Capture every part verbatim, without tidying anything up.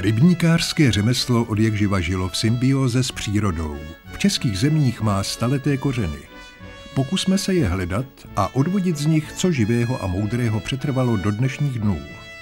Rybníkářské řemeslo odjakživa žilo v symbióze s přírodou. V českých zemích má staleté kořeny. Pokusme se je hledat a odvodit z nich, co živého a moudrého přetrvalo do dnešních dnů.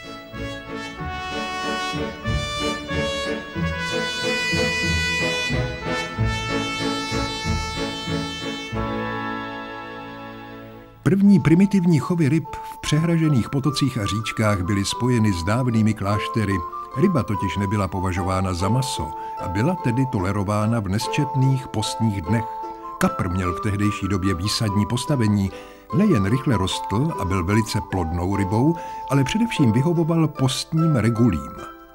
První primitivní chovy ryb v přehražených potocích a říčkách byly spojeny s dávnými kláštery. Ryba totiž nebyla považována za maso a byla tedy tolerována v nesčetných postních dnech. Kapr měl v tehdejší době výsadní postavení. Nejen rychle rostl a byl velice plodnou rybou, ale především vyhovoval postním regulím.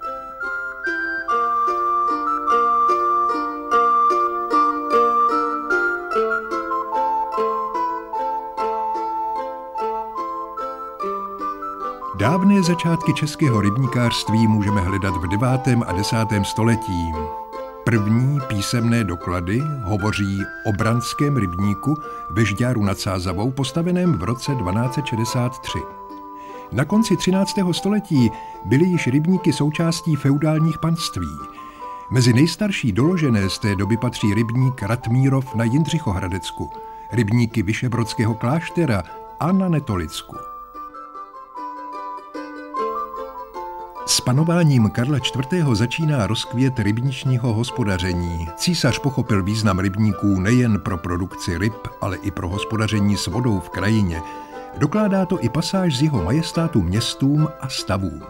Dávné začátky českého rybníkářství můžeme hledat v devátém a desátém století. První písemné doklady hovoří o Branském rybníku ve Žďáru nad Sázavou, postaveném v roce dvanáct set šedesát tři. Na konci třináctého století byly již rybníky součástí feudálních panství. Mezi nejstarší doložené z té doby patří rybník Ratmírov na Jindřichohradecku, rybníky Vyšebrodského kláštera a na Netolicku. S panováním Karla čtvrtého. začíná rozkvět rybničního hospodaření. Císař pochopil význam rybníků nejen pro produkci ryb, ale i pro hospodaření s vodou v krajině. Dokládá to i pasáž z jeho majestátu městům a stavům.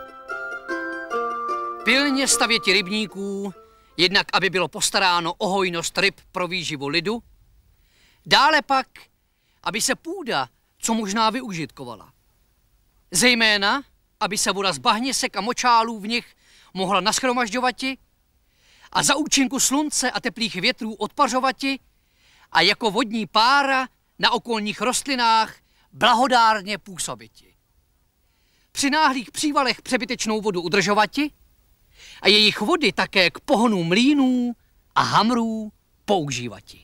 Pilně stavěti rybníků, jednak aby bylo postaráno o hojnost ryb pro výživu lidu, dále pak, aby se půda co možná využitkovala. Zejména, aby se voda z bahněsek a močálů v nich mohla nashromažďovati a za účinku slunce a teplých větrů odpařovati a jako vodní pára na okolních rostlinách blahodárně působiti. Při náhlých přívalech přebytečnou vodu udržovati a jejich vody také k pohonu mlýnů a hamrů používati.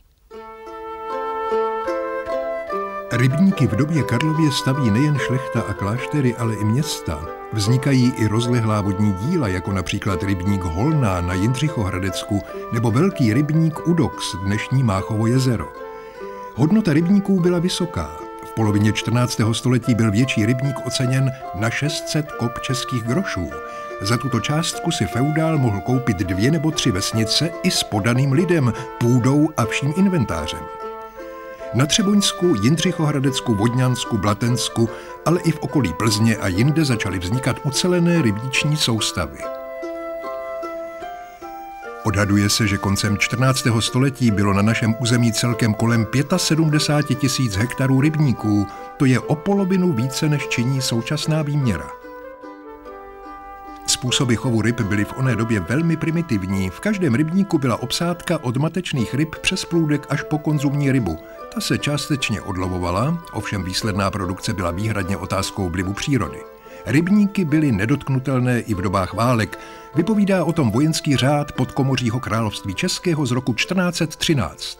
Rybníky v době Karlově staví nejen šlechta a kláštery, ale i města. Vznikají i rozlehlá vodní díla, jako například rybník Holná na Jindřichohradecku nebo velký rybník Udox, dnešní Máchovo jezero. Hodnota rybníků byla vysoká. V polovině čtrnáctého století byl větší rybník oceněn na šest set kop českých grošů. Za tuto částku si feudál mohl koupit dvě nebo tři vesnice i s podaným lidem, půdou a vším inventářem. Na Třeboňsku, Jindřichohradecku, Vodňansku, Blatensku, ale i v okolí Plzně a jinde začaly vznikat ucelené rybniční soustavy. Odhaduje se, že koncem čtrnáctého století bylo na našem území celkem kolem sedmdesát pět tisíc hektarů rybníků, to je o polovinu více, než činí současná výměra. Způsoby chovu ryb byly v oné době velmi primitivní. V každém rybníku byla obsádka od matečných ryb přes plůdek až po konzumní rybu. Ta se částečně odlovovala, ovšem výsledná produkce byla výhradně otázkou vlivu přírody. Rybníky byly nedotknutelné i v dobách válek. Vypovídá o tom vojenský řád Podkomořího království českého z roku čtrnáct set třináct.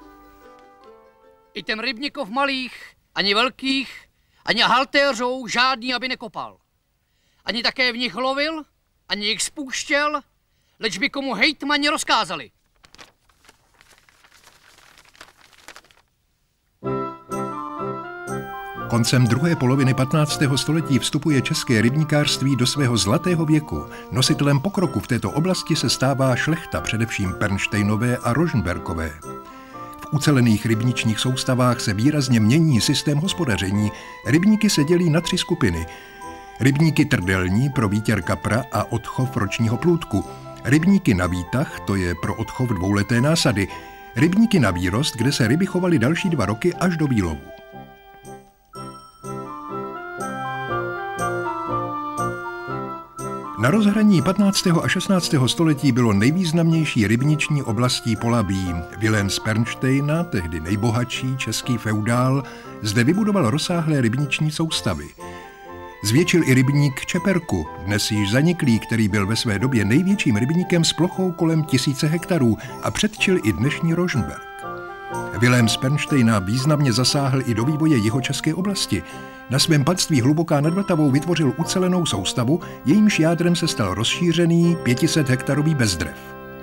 I ten rybníkov malých, ani velkých, ani haltéřou žádný, aby nekopal. Ani také v nich lovil, ani jich spouštěl, leč by komu hejtmani rozkázali. Koncem druhé poloviny patnáctého století vstupuje české rybníkářství do svého zlatého věku. Nositelem pokroku v této oblasti se stává šlechta, především Pernštejnové a Rožmberkové. V ucelených rybničních soustavách se výrazně mění systém hospodaření. Rybníky se dělí na tři skupiny. Rybníky trdelní pro výtěr kapra a odchov ročního plůdku. Rybníky na výtah, to je pro odchov dvouleté násady. Rybníky na výrost, kde se ryby chovaly další dva roky až do výlovu. Na rozhraní patnáctého a šestnáctého století bylo nejvýznamnější rybniční oblastí Polabí. Vilém z Pernštejna, tehdy nejbohatší český feudál, zde vybudoval rozsáhlé rybniční soustavy. Zvětšil i rybník Čeperku, dnes již zaniklý, který byl ve své době největším rybníkem s plochou kolem tisíce hektarů a předčil i dnešní Rožmberk. Vilém z Pernštejna významně zasáhl i do vývoje jihočeské oblasti. Na svém panství Hluboká nad Vltavou vytvořil ucelenou soustavu, jejímž jádrem se stal rozšířený pět set hektarový Bezdrev.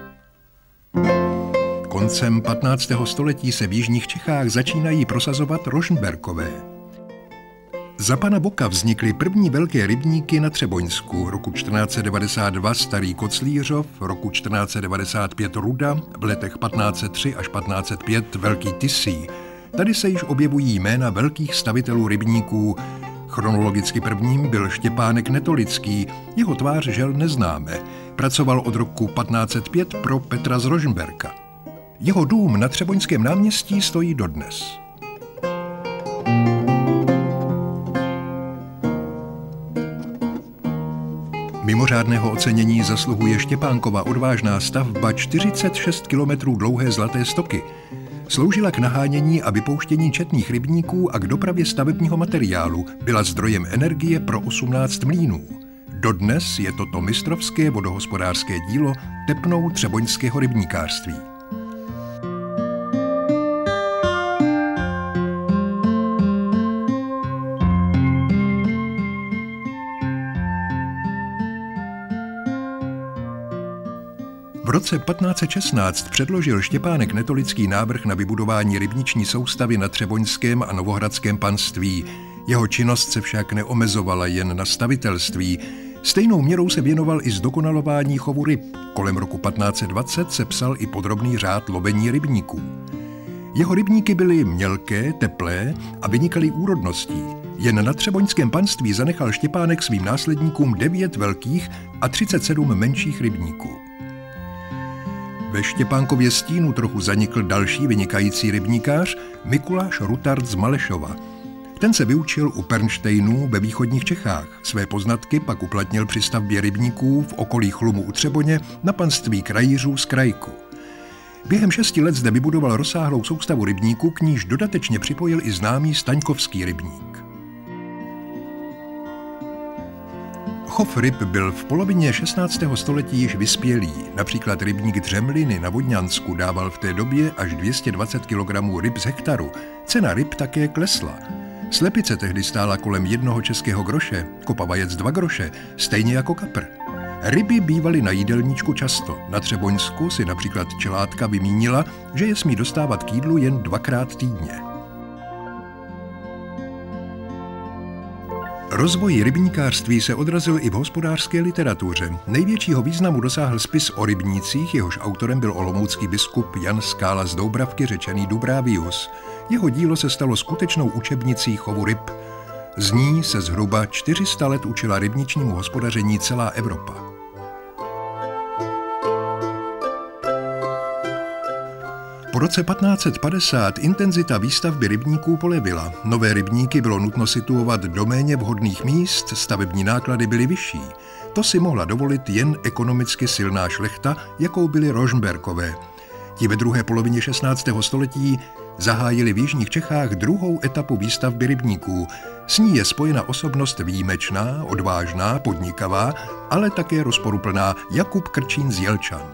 Koncem patnáctého století se v jižních Čechách začínají prosazovat Rožmberkové. Za pana Boka vznikly první velké rybníky na Třeboňsku, roku čtrnáct set devadesát dva Starý Koclířov, roku čtrnáct set devadesát pět Ruda, v letech patnáct set tři až patnáct set pět Velký Tisí. Tady se již objevují jména velkých stavitelů rybníků. Chronologicky prvním byl Štěpánek Netolický, jeho tvář žel neznáme. Pracoval od roku patnáct set pět pro Petra z Rožmberka. Jeho dům na Třeboňském náměstí stojí dodnes. Mimořádného ocenění zasluhuje Štěpánkova odvážná stavba čtyřicet šest kilometrů dlouhé Zlaté stoky. Sloužila k nahánění a vypouštění četných rybníků a k dopravě stavebního materiálu, byla zdrojem energie pro osmnáct mlýnů. Dodnes je toto mistrovské vodohospodářské dílo tepnou třeboňského rybníkářství. V roce patnáct set šestnáct předložil Štěpánek Netolický návrh na vybudování rybniční soustavy na Třeboňském a Novohradském panství. Jeho činnost se však neomezovala jen na stavitelství. Stejnou měrou se věnoval i zdokonalování chovu ryb. Kolem roku patnáct set dvacet se psal i podrobný řád lovení rybníků. Jeho rybníky byly mělké, teplé a vynikaly úrodností. Jen na Třeboňském panství zanechal Štěpánek svým následníkům devět velkých a třicet sedm menších rybníků. Ve Štěpánkově stínu trochu zanikl další vynikající rybníkář Mikuláš Rutard z Malešova. Ten se vyučil u Pernštejnů ve východních Čechách. Své poznatky pak uplatnil při stavbě rybníků v okolí Chlumu u Třeboně na panství Krajířů z Krajku. Během šesti let zde vybudoval rozsáhlou soustavu rybníků, k níž dodatečně připojil i známý Staňkovský rybník. Chov ryb byl v polovině šestnáctého století již vyspělý. Například rybník Dřemliny na Vodňansku dával v té době až dvě stě dvacet kilogramů ryb z hektaru. Cena ryb také klesla. Slepice tehdy stála kolem jednoho českého groše, kopa vajec dva groše, stejně jako kapr. Ryby bývaly na jídelníčku často. Na Třeboňsku si například čelátka vymínila, že je smí dostávat k jídlu jen dvakrát týdně. Rozvoj rybníkářství se odrazil i v hospodářské literatuře. Největšího významu dosáhl spis o rybnících, jehož autorem byl olomoucký biskup Jan Skála z Doubravky, řečený Dubravius. Jeho dílo se stalo skutečnou učebnicí chovu ryb. Z ní se zhruba čtyři sta let učila rybničnímu hospodaření celá Evropa. Po roce patnáct set padesát intenzita výstavby rybníků polevila. Nové rybníky bylo nutno situovat do méně vhodných míst, stavební náklady byly vyšší. To si mohla dovolit jen ekonomicky silná šlechta, jakou byly Rožmberkové. Ti ve druhé polovině šestnáctého století zahájili v jižních Čechách druhou etapu výstavby rybníků. S ní je spojena osobnost výjimečná, odvážná, podnikavá, ale také rozporuplná, Jakub Krčín z Jelčan.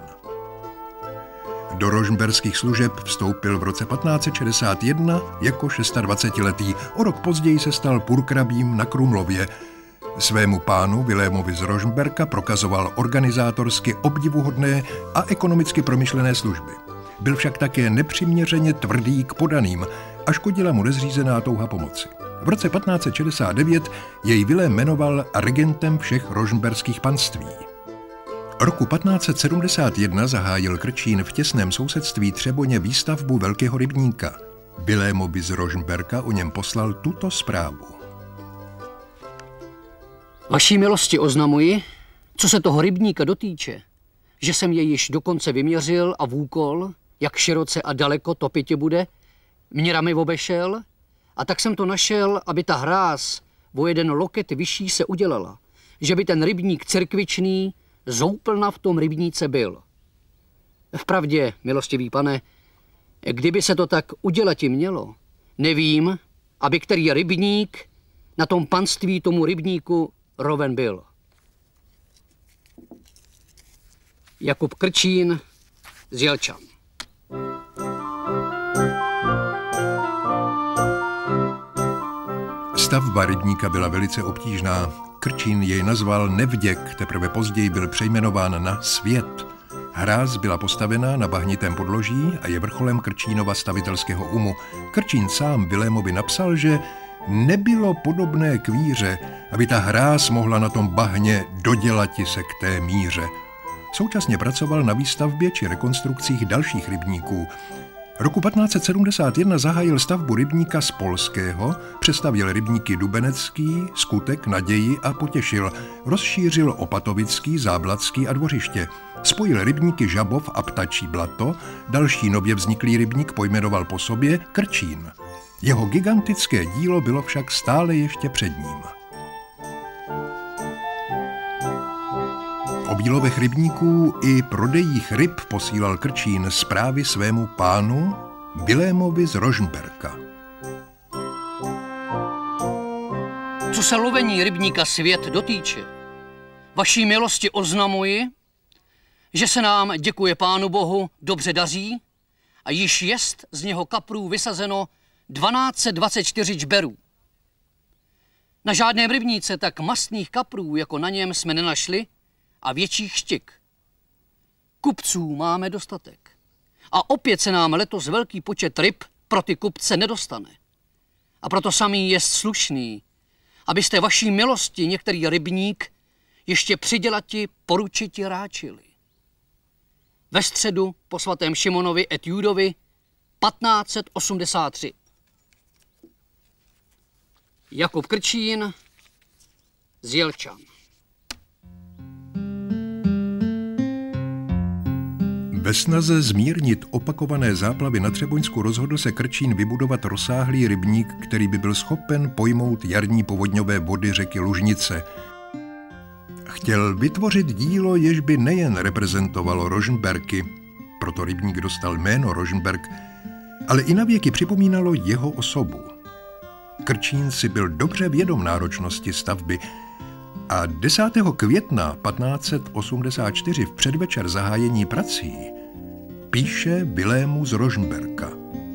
Do rožmberských služeb vstoupil v roce patnáct set šedesát jedna jako dvacetišestiletý. O rok později se stal purkrabím na Krumlově. Svému pánu Vilémovi z Rožmberka prokazoval organizátorsky obdivuhodné a ekonomicky promyšlené služby. Byl však také nepřiměřeně tvrdý k podaným a škodila mu nezřízená touha pomoci. V roce patnáct set šedesát devět jej Vilém jmenoval regentem všech rožmberských panství. Roku patnáct set sedmdesát jedna zahájil Krčín v těsném sousedství Třeboně výstavbu velkého rybníka. Vilémovi z Rožmberka o něm poslal tuto zprávu. Vaší milosti oznamuji, co se toho rybníka dotýče, že jsem jej již dokonce vyměřil a v úkol, jak široce a daleko topitě bude, měrami obešel, a tak jsem to našel, aby ta hráz o jeden loket vyšší se udělala, že by ten rybník cerkvičný zoupelna v tom rybníce byl. Vpravdě, milostivý pane, kdyby se to tak udělati mělo, nevím, aby který rybník na tom panství tomu rybníku roven byl. Jakub Krčín z Jelčan. Výstavba rybníka byla velice obtížná. Krčín jej nazval Nevděk, teprve později byl přejmenován na Svět. Hráz byla postavená na bahnitém podloží a je vrcholem Krčínova stavitelského umu. Krčín sám Vilémovi napsal, že nebylo podobné k víře, aby ta hráz mohla na tom bahně dodělati se k té míře. Současně pracoval na výstavbě či rekonstrukcích dalších rybníků. Roku patnáct set sedmdesát jedna zahájil stavbu rybníka z Polského, přestavěl rybníky Dubenecký, Skutek, Naději a Potěšil, rozšířil Opatovický, Záblatský a Dvořiště, spojil rybníky Žabov a Ptačí Blato, další nově vzniklý rybník pojmenoval po sobě Krčín. Jeho gigantické dílo bylo však stále ještě před ním. O výlovech rybníků i prodejích ryb posílal Krčín zprávy svému pánu Vilémovi z Rožmberka. Co se lovení rybníka Svět dotýče, vaší milosti oznamuji, že se nám, děkuje Pánu Bohu, dobře daří a již jest z něho kaprů vysazeno dvanáct set dvacet čtyři čberů. Na žádném rybníce tak mastných kaprů, jako na něm, jsme nenašli a větších štik. Kupců máme dostatek. A opět se nám letos velký počet ryb pro ty kupce nedostane. A proto samý jest slušný, abyste vaší milosti některý rybník ještě přidělati poručiti ráčili. Ve středu po svatém Šimonovi et Judovi patnáct set osmdesát tři. Jakub Krčín z Jelčan. Ve snaze zmírnit opakované záplavy na Třeboňsku rozhodl se Krčín vybudovat rozsáhlý rybník, který by byl schopen pojmout jarní povodňové vody řeky Lužnice. Chtěl vytvořit dílo, jež by nejen reprezentovalo Rožmberky, proto rybník dostal jméno Rožmberk, ale i navěky připomínalo jeho osobu. Krčín si byl dobře vědom náročnosti stavby a desátého května patnáct set osmdesát čtyři v předvečer zahájení prací píše Vilému z Rožmberka.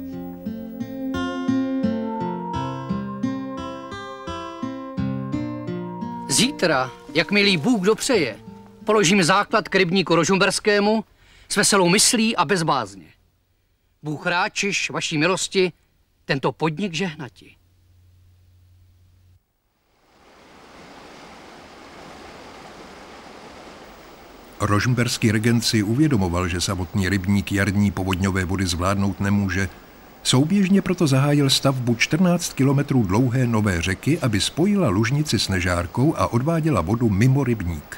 Zítra, jak milý Bůh dopřeje, položím základ k rybníku rožmberskému s veselou myslí a bez bázně. Bůh ráčiš vaší milosti tento podnik žehnati. Rožmberský regent si uvědomoval, že samotný rybník jarní povodňové vody zvládnout nemůže. Souběžně proto zahájil stavbu čtrnáct kilometrů dlouhé nové řeky, aby spojila Lužnici s Nežárkou a odváděla vodu mimo rybník.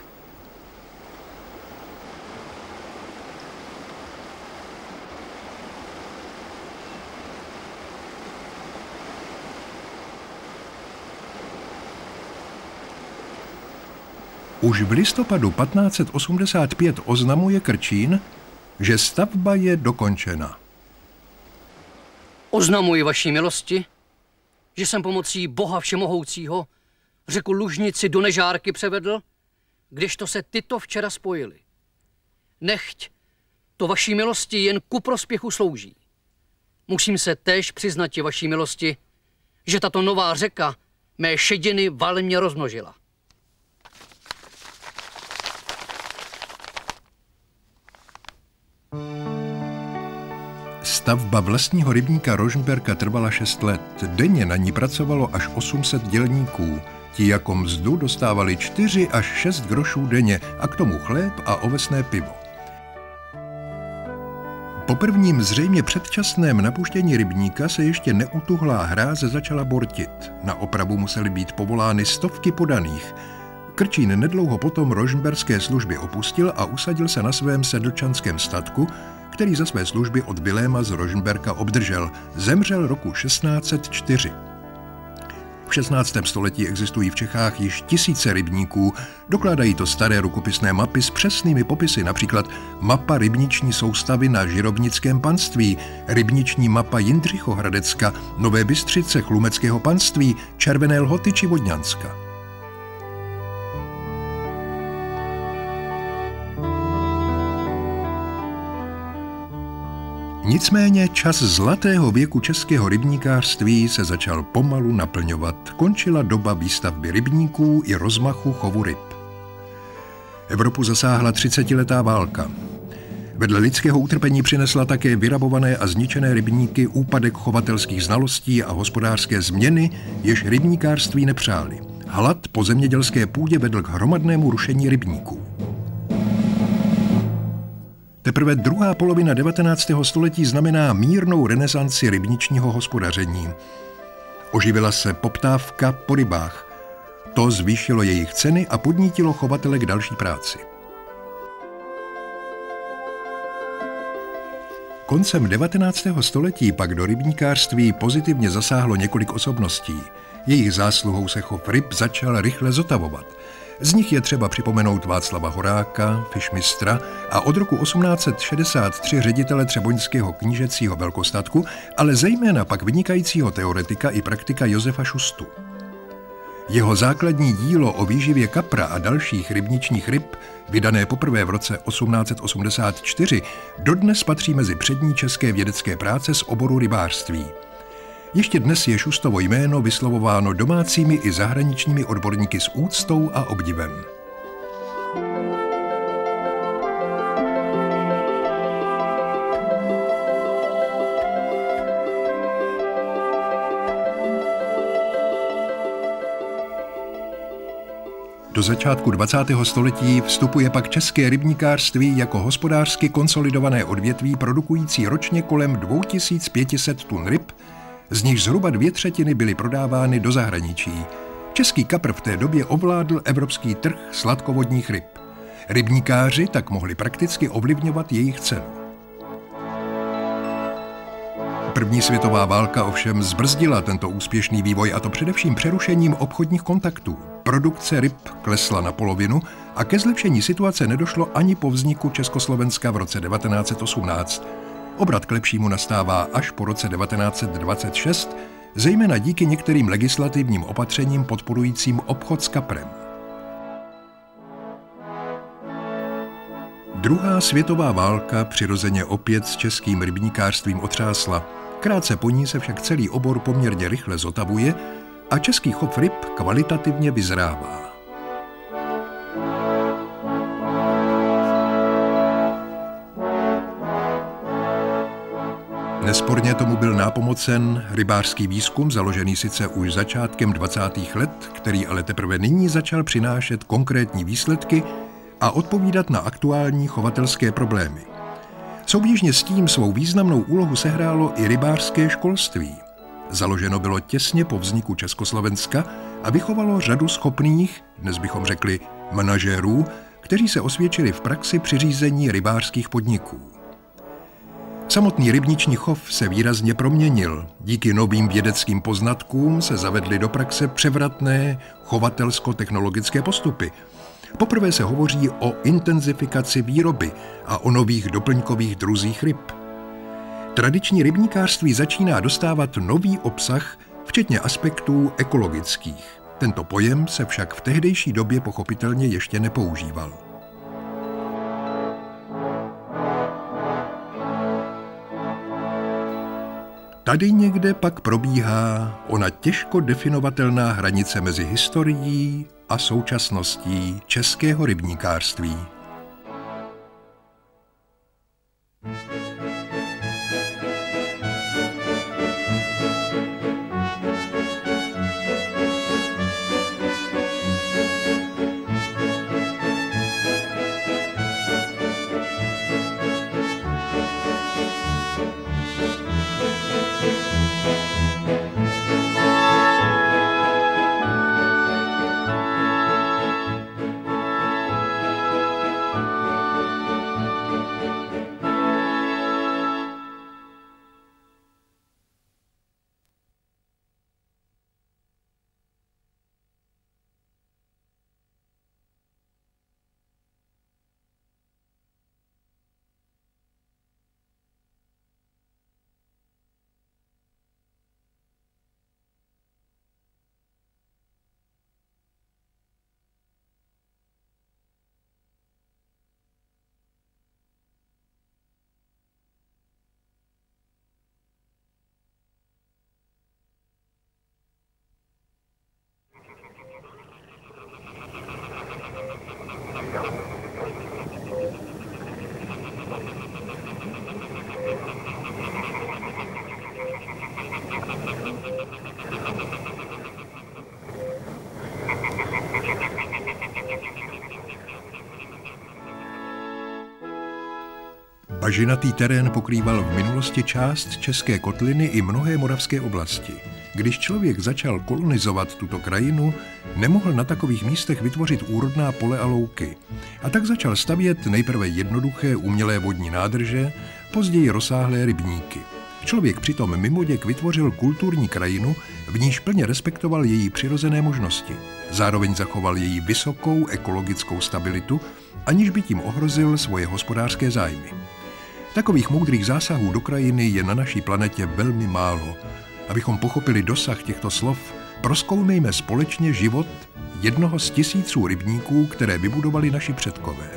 Už v listopadu patnáct set osmdesát pět oznamuje Krčín, že stavba je dokončena. Oznamuji vaší milosti, že jsem pomocí Boha Všemohoucího řeku Lužnici do Nežárky převedl, kdežto se tyto včera spojily. Nechť to vaší milosti jen ku prospěchu slouží. Musím se též přiznati vaší milosti, že tato nová řeka mé šediny valně rozmnožila. Stavba vlastního rybníka Rožmberka trvala šest let. Denně na ní pracovalo až osm set dělníků. Ti jako mzdu dostávali čtyři až šest grošů denně a k tomu chléb a ovesné pivo. Po prvním zřejmě předčasném napuštění rybníka se ještě neutuhlá hráze začala bortit. Na opravu musely být povolány stovky podaných. Krčín nedlouho potom rožmberské služby opustil a usadil se na svém sedlčanském statku, který za své služby od Viléma z Rožmberka obdržel. Zemřel roku šestnáct set čtyři. V šestnáctém století existují v Čechách již tisíce rybníků, dokládají to staré rukopisné mapy s přesnými popisy, například mapa rybniční soustavy na Žirovnickém panství, rybniční mapa Jindřichohradecka, Nové Bystřice, Chlumeckého panství, Červené Lhoty či Vodňanska. Nicméně čas zlatého věku českého rybníkářství se začal pomalu naplňovat. Končila doba výstavby rybníků i rozmachu chovu ryb. Evropu zasáhla třicetiletá válka. Vedle lidského utrpení přinesla také vyrabované a zničené rybníky, úpadek chovatelských znalostí a hospodářské změny, jež rybníkářství nepřáli. Hlad po zemědělské půdě vedl k hromadnému rušení rybníků. Teprve druhá polovina devatenáctého století znamená mírnou renesanci rybničního hospodaření. Oživila se poptávka po rybách. To zvýšilo jejich ceny a podnítilo chovatele k další práci. Koncem devatenáctého století pak do rybníkářství pozitivně zasáhlo několik osobností. Jejich zásluhou se chov ryb začal rychle zotavovat. Z nich je třeba připomenout Václava Horáka, fišmistra a od roku osmnáct set šedesát tři ředitele třeboňského knížecího velkostatku, ale zejména pak vynikajícího teoretika i praktika Josefa Šustu. Jeho základní dílo o výživě kapra a dalších rybničních ryb, vydané poprvé v roce osmnáct set osmdesát čtyři, dodnes patří mezi přední české vědecké práce z oboru rybářství. Ještě dnes je Šustovo jméno vyslovováno domácími i zahraničními odborníky s úctou a obdivem. Do začátku dvacátého století vstupuje pak české rybníkářství jako hospodářsky konsolidované odvětví produkující ročně kolem dva tisíce pět set tun ryb, z nich zhruba dvě třetiny byly prodávány do zahraničí. Český kapr v té době ovládl evropský trh sladkovodních ryb. Rybníkáři tak mohli prakticky ovlivňovat jejich cenu. První světová válka ovšem zbrzdila tento úspěšný vývoj, a to především přerušením obchodních kontaktů. Produkce ryb klesla na polovinu a ke zlepšení situace nedošlo ani po vzniku Československa v roce devatenáct set osmnáct. Obrat k lepšímu nastává až po roce devatenáct set dvacet šest, zejména díky některým legislativním opatřením podporujícím obchod s kaprem. Druhá světová válka přirozeně opět s českým rybníkářstvím otřásla. Krátce po ní se však celý obor poměrně rychle zotavuje a český chov ryb kvalitativně vyzrává. Nesporně tomu byl nápomocen rybářský výzkum, založený sice už začátkem dvacátých let, který ale teprve nyní začal přinášet konkrétní výsledky a odpovídat na aktuální chovatelské problémy. Souběžně s tím svou významnou úlohu sehrálo i rybářské školství. Založeno bylo těsně po vzniku Československa a vychovalo řadu schopných, dnes bychom řekli manažérů, kteří se osvědčili v praxi při řízení rybářských podniků. Samotný rybniční chov se výrazně proměnil. Díky novým vědeckým poznatkům se zavedly do praxe převratné chovatelsko-technologické postupy. Poprvé se hovoří o intenzifikaci výroby a o nových doplňkových druzích ryb. Tradiční rybníkářství začíná dostávat nový obsah, včetně aspektů ekologických. Tento pojem se však v tehdejší době pochopitelně ještě nepoužíval. Tady někde pak probíhá ona těžko definovatelná hranice mezi historií a současností českého rybníkářství. Bažinatý terén pokrýval v minulosti část České kotliny i mnohé moravské oblasti. Když člověk začal kolonizovat tuto krajinu, nemohl na takových místech vytvořit úrodná pole a louky. A tak začal stavět nejprve jednoduché umělé vodní nádrže, později rozsáhlé rybníky. Člověk přitom mimoděk vytvořil kulturní krajinu, v níž plně respektoval její přirozené možnosti. Zároveň zachoval její vysokou ekologickou stabilitu, aniž by tím ohrozil svoje hospodářské zájmy. Takových moudrých zásahů do krajiny je na naší planetě velmi málo. Abychom pochopili dosah těchto slov, prozkoumejme společně život jednoho z tisíců rybníků, které vybudovali naši předkové.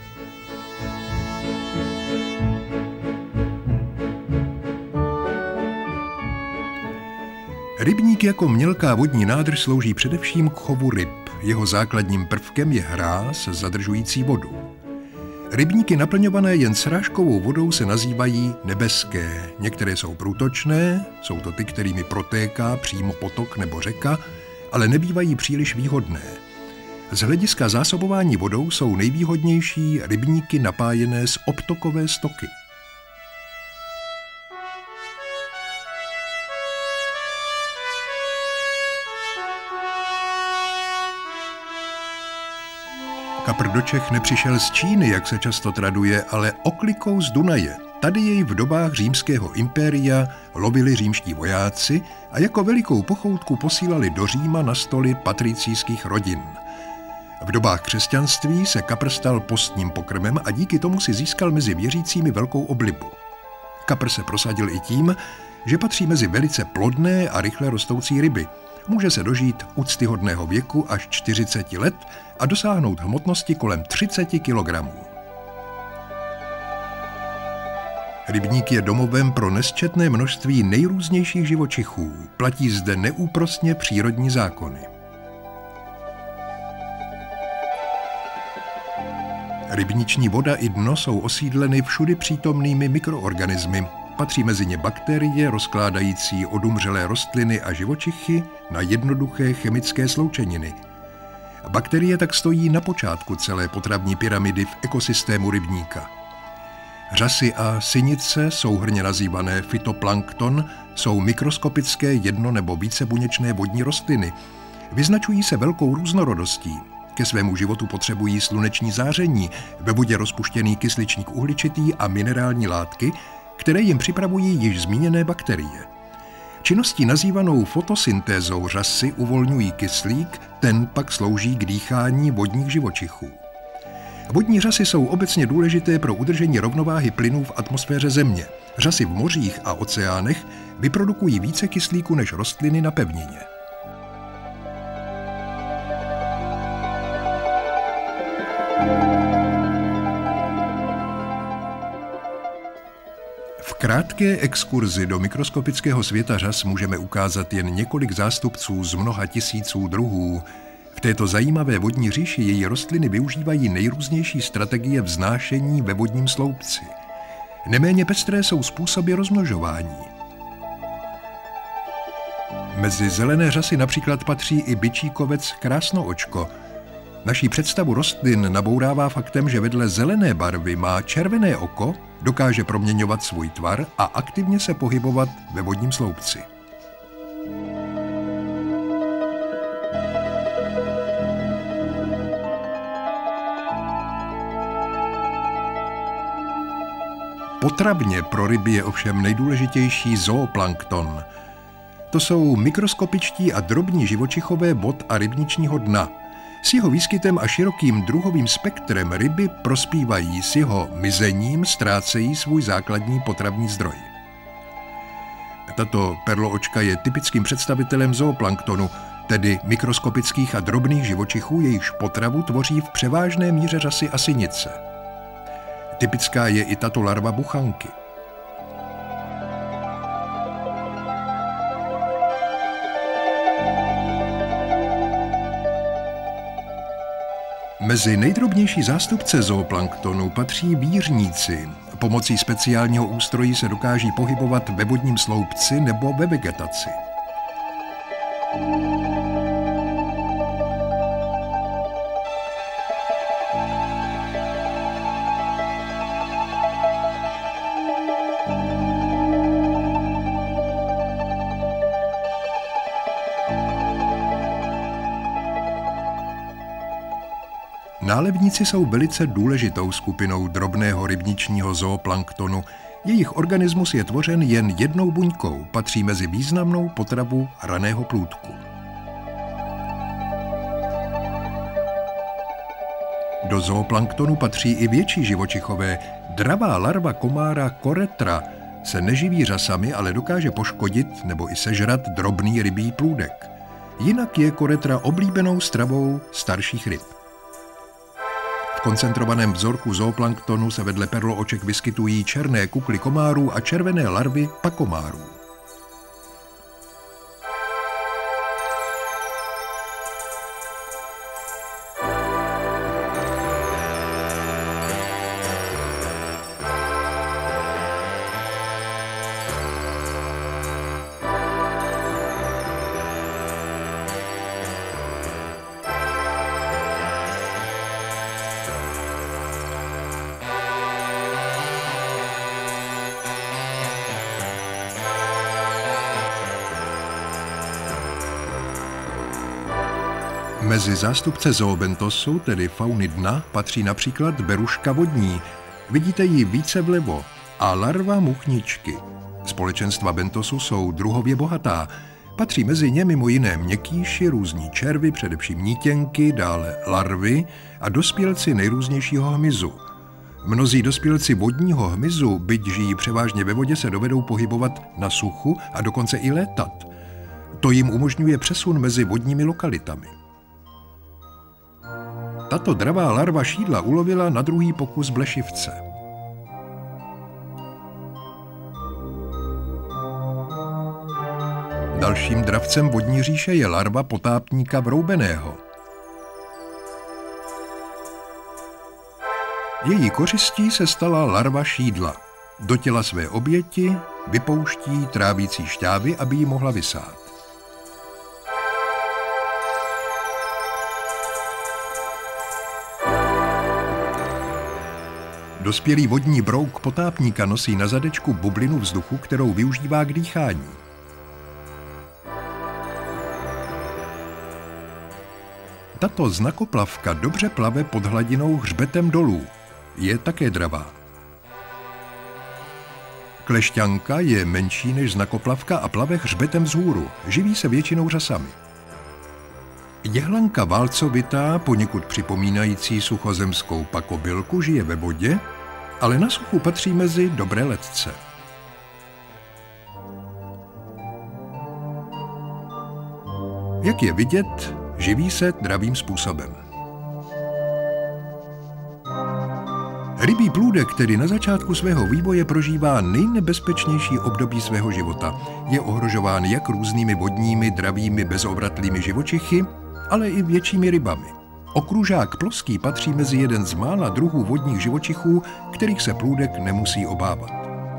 Rybník jako mělká vodní nádrž slouží především k chovu ryb. Jeho základním prvkem je hráz zadržující vodu. Rybníky naplňované jen srážkovou vodou se nazývají nebeské. Některé jsou průtočné, jsou to ty, kterými protéká přímo potok nebo řeka, ale nebývají příliš výhodné. Z hlediska zásobování vodou jsou nejvýhodnější rybníky napájené z obtokové stoky. Kapr do Čech nepřišel z Číny, jak se často traduje, ale oklikou z Dunaje. Tady jej v dobách římského impéria lovili římští vojáci a jako velikou pochoutku posílali do Říma na stoly patricijských rodin. V dobách křesťanství se kapr stal postním pokrmem a díky tomu si získal mezi věřícími velkou oblibu. Kapr se prosadil i tím, že patří mezi velice plodné a rychle rostoucí ryby. Může se dožít úctyhodného věku až čtyřicet let a dosáhnout hmotnosti kolem třicet kilogramů. Rybník je domovem pro nesčetné množství nejrůznějších živočichů. Platí zde neúprosně přírodní zákony. Rybniční voda i dno jsou osídleny všudy přítomnými mikroorganismy. Patří mezi ně bakterie rozkládající odumřelé rostliny a živočichy na jednoduché chemické sloučeniny. Bakterie tak stojí na počátku celé potravní pyramidy v ekosystému rybníka. Řasy a sinice, souhrnně nazývané fytoplankton, jsou mikroskopické jedno- nebo vícebuněčné vodní rostliny. Vyznačují se velkou různorodostí. Ke svému životu potřebují sluneční záření, ve vodě rozpuštěný kysličník uhličitý a minerální látky, které jim připravují již zmíněné bakterie. Činností nazývanou fotosyntézou řasy uvolňují kyslík, ten pak slouží k dýchání vodních živočichů. Vodní řasy jsou obecně důležité pro udržení rovnováhy plynů v atmosféře Země. Řasy v mořích a oceánech vyprodukují více kyslíku než rostliny na pevnině. V krátké exkurzi do mikroskopického světa řas můžeme ukázat jen několik zástupců z mnoha tisíců druhů. V této zajímavé vodní říši její rostliny využívají nejrůznější strategie vznášení ve vodním sloupci. Neméně pestré jsou způsoby rozmnožování. Mezi zelené řasy například patří i bičíkovec krásnoočko. Naší představu rostlin nabourává faktem, že vedle zelené barvy má červené oko, dokáže proměňovat svůj tvar a aktivně se pohybovat ve vodním sloupci. Potravně pro ryby je ovšem nejdůležitější zooplankton. To jsou mikroskopičtí a drobní živočichové vod a rybničního dna. S jeho výskytem a širokým druhovým spektrem ryby prospívají, s jeho mizením ztrácejí svůj základní potravní zdroj. Tato perloočka je typickým představitelem zooplanktonu, tedy mikroskopických a drobných živočichů, jejichž potravu tvoří v převážné míře řasy a sinice. Typická je i tato larva buchanky. Mezi nejdrobnější zástupce zooplanktonu patří vířníci. Pomocí speciálního ústrojí se dokáží pohybovat ve vodním sloupci nebo ve vegetaci. Nálevníci jsou velice důležitou skupinou drobného rybničního zooplanktonu. Jejich organismus je tvořen jen jednou buňkou, patří mezi významnou potravu raného plůdku. Do zooplanktonu patří i větší živočichové. Dravá larva komára koretra se neživí řasami, ale dokáže poškodit nebo i sežrat drobný rybí plůdek. Jinak je koretra oblíbenou stravou starších ryb. V koncentrovaném vzorku zooplanktonu se vedle perlooček vyskytují černé kukly komárů a červené larvy pakomárů. Mezi zástupce zoobentosu, tedy fauny dna, patří například beruška vodní. Vidíte ji více vlevo. A larva muchničky. Společenstva bentosu jsou druhově bohatá. Patří mezi ně mimo jiné měkkýši, různí červy, především nítěnky, dále larvy a dospělci nejrůznějšího hmyzu. Mnozí dospělci vodního hmyzu, byť žijí převážně ve vodě, se dovedou pohybovat na suchu a dokonce i létat. To jim umožňuje přesun mezi vodními lokalitami. Tato dravá larva šídla ulovila na druhý pokus blešivce. Dalším dravcem vodní říše je larva potápníka vroubeného. Její kořistí se stala larva šídla. Do těla své oběti vypouští trávící šťávy, aby ji mohla vysát. Dospělý vodní brouk potápníka nosí na zadečku bublinu vzduchu, kterou využívá k dýchání. Tato znakoplavka dobře plave pod hladinou hřbetem dolů. Je také dravá. Klešťanka je menší než znakoplavka a plave hřbetem vzhůru. Živí se většinou řasami. Jehlanka válcovitá, poněkud připomínající suchozemskou pakobylku, žije ve vodě, ale na suchu patří mezi dobré ledce. Jak je vidět, živí se dravým způsobem. Rybí plůdek, který na začátku svého vývoje prožívá nejnebezpečnější období svého života. Je ohrožován jak různými vodními, dravými, bezobratlými živočichy, ale i většími rybami. Okružák ploský patří mezi jeden z mála druhů vodních živočichů, kterých se plůdek nemusí obávat.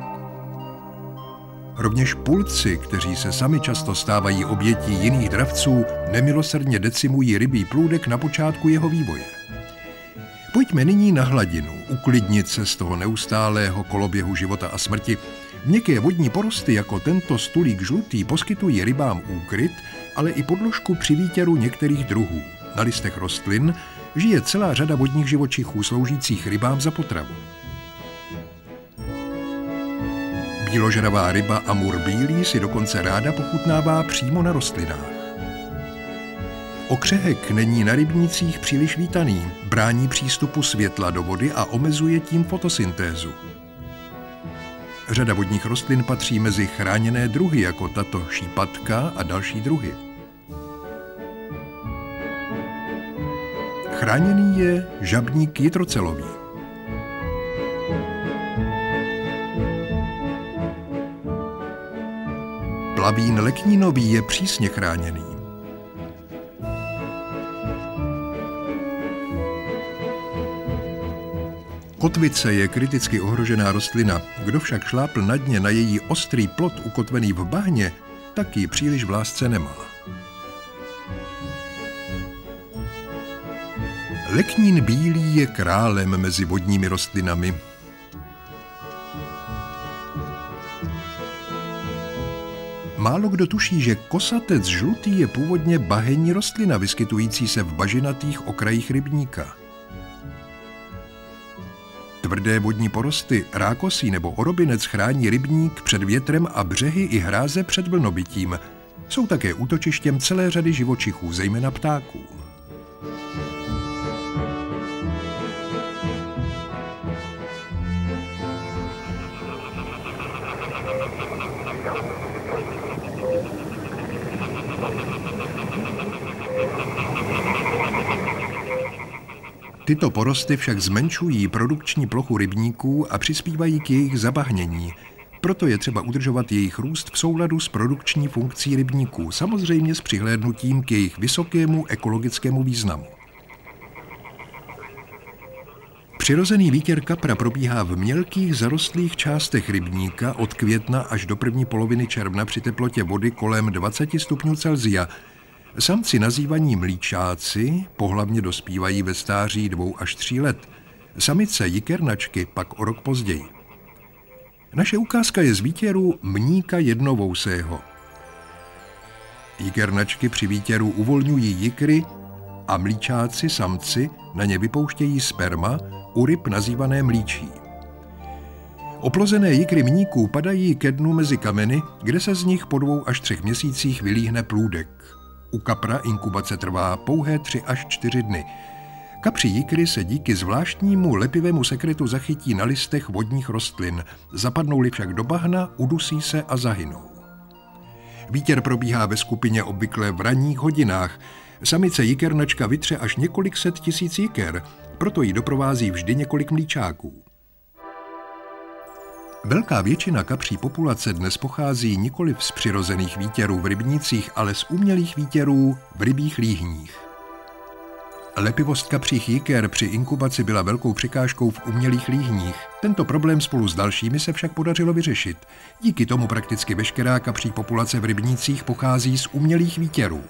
Rovněž pulci, kteří se sami často stávají obětí jiných dravců, nemilosrdně decimují rybí plůdek na počátku jeho vývoje. Pojďme nyní na hladinu, uklidnit se z toho neustálého koloběhu života a smrti. Měkké vodní porosty jako tento stulík žlutý poskytují rybám úkryt, ale i podložku při výtěru některých druhů. Na listech rostlin žije celá řada vodních živočichů sloužících rybám za potravu. Bíložravá ryba amur bílý si dokonce ráda pochutnává přímo na rostlinách. Okřehek není na rybnících příliš vítaný, brání přístupu světla do vody a omezuje tím fotosyntézu. Řada vodních rostlin patří mezi chráněné druhy, jako tato šípatka a další druhy. Chráněný je žabník jitrocelový. Plavín leknínový je přísně chráněný. Kotvice je kriticky ohrožená rostlina. Kdo však šlápl na dně na její ostrý plod ukotvený v bahně, tak ji příliš v lásce nemá. Leknín bílý je králem mezi vodními rostlinami. Málo kdo tuší, že kosatec žlutý je původně bahenní rostlina, vyskytující se v bažinatých okrajích rybníka. Tvrdé vodní porosty, rákosí nebo orobinec chrání rybník před větrem a břehy i hráze před vlnobytím. Jsou také útočištěm celé řady živočichů, zejména ptáků. Tyto porosty však zmenšují produkční plochu rybníků a přispívají k jejich zabahnění. Proto je třeba udržovat jejich růst v souladu s produkční funkcí rybníků, samozřejmě s přihlédnutím k jejich vysokému ekologickému významu. Přirozený výtěr kapra probíhá v mělkých zarostlých částech rybníka od května až do první poloviny června při teplotě vody kolem dvacet stupňů Celsia. Samci nazývaní mlíčáci pohlavně dospívají ve stáří dvou až tří let. Samice jikernačky pak o rok později. Naše ukázka je z výtěru mníka jednovousého. Jikernačky při výtěru uvolňují jikry a mlíčáci, samci, na ně vypouštějí sperma, u ryb nazývané mlíčí. Oplozené jikry mníků padají ke dnu mezi kameny, kde se z nich po dvou až třech měsících vylíhne plůdek. U kapra inkubace trvá pouhé tři až čtyři dny. Kapří jikry se díky zvláštnímu lepivému sekretu zachytí na listech vodních rostlin. Zapadnou-li však do bahna, udusí se a zahynou. Výtěr probíhá ve skupině obvykle v ranních hodinách. Samice jikernačka vytře až několik set tisíc jiker, proto ji doprovází vždy několik mlíčáků. Velká většina kapří populace dnes pochází nikoliv z přirozených výtěrů v rybnících, ale z umělých výtěrů v rybích líhních. Lepivost kapřích jiker při inkubaci byla velkou překážkou v umělých líhních. Tento problém spolu s dalšími se však podařilo vyřešit. Díky tomu prakticky veškerá kapří populace v rybnících pochází z umělých výtěrů.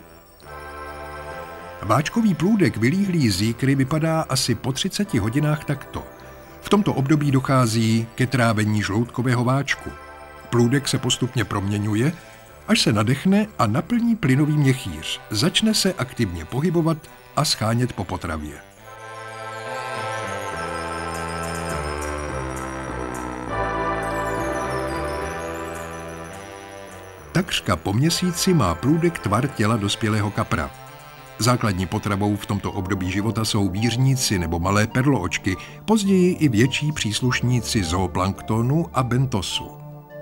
Váčkový plůdek vylíhlý z jikry vypadá asi po třiceti hodinách takto. V tomto období dochází ke trávení žloutkového váčku. Plůdek se postupně proměňuje, až se nadechne a naplní plynový měchýř. Začne se aktivně pohybovat a schánět po potravě. Takřka po měsíci má plůdek tvar těla dospělého kapra. Základní potravou v tomto období života jsou vířníci nebo malé perloočky, později i větší příslušníci zooplanktonu a bentosu.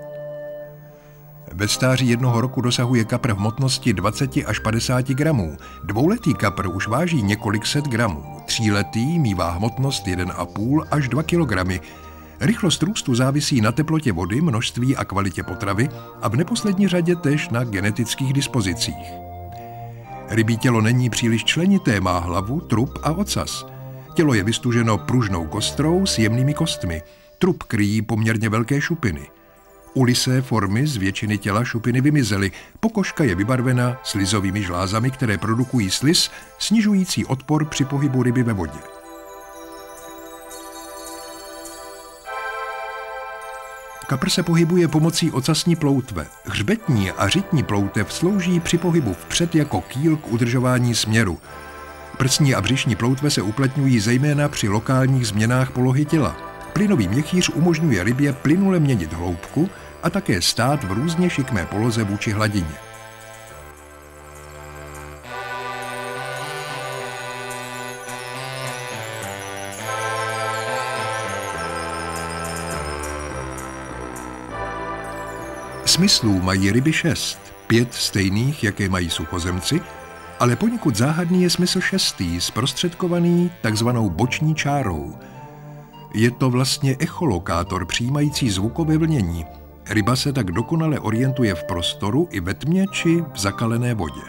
Ve stáří jednoho roku dosahuje kapr hmotnosti dvacet až padesát gramů. Dvouletý kapr už váží několik set gramů. Tříletý mívá hmotnost jedna a půl až dva kilogramy. Rychlost růstu závisí na teplotě vody, množství a kvalitě potravy a v neposlední řadě též na genetických dispozicích. Rybí tělo není příliš členité, má hlavu, trup a ocas. Tělo je vystuženo pružnou kostrou s jemnými kostmi. Trup kryjí poměrně velké šupiny. U lysé formy z většiny těla šupiny vymizely. Pokožka je vybarvena slizovými žlázami, které produkují sliz, snižující odpor při pohybu ryby ve vodě. Kapr se pohybuje pomocí ocasní ploutve. Hřbetní a řitní ploutev slouží při pohybu vpřed jako kýl k udržování směru. Prsní a břišní ploutve se uplatňují zejména při lokálních změnách polohy těla. Plynový měchýř umožňuje rybě plynule měnit hloubku a také stát v různě šikmé poloze vůči hladině. Smyslů mají ryby šest, pět stejných, jaké mají suchozemci, ale poněkud záhadný je smysl šestý, zprostředkovaný takzvanou boční čárou. Je to vlastně echolokátor přijímající zvukové vlnění. Ryba se tak dokonale orientuje v prostoru i ve tmě či v zakalené vodě.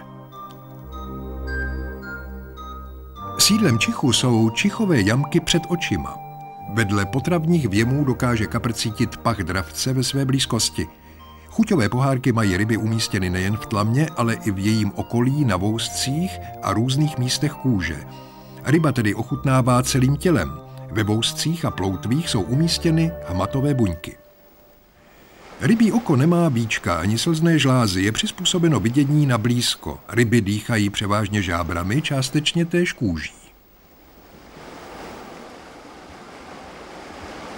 Sídlem čichu jsou čichové jamky před očima. Vedle potravních věmů dokáže kapr cítit pach dravce ve své blízkosti. Chuťové pohárky mají ryby umístěny nejen v tlamě, ale i v jejím okolí, na vouscích a různých místech kůže. Ryba tedy ochutnává celým tělem. Ve vouscích a ploutvích jsou umístěny hmatové buňky. Rybí oko nemá víčka ani slzné žlázy, je přizpůsobeno vidění na blízko. Ryby dýchají převážně žábrami, částečně též kůží.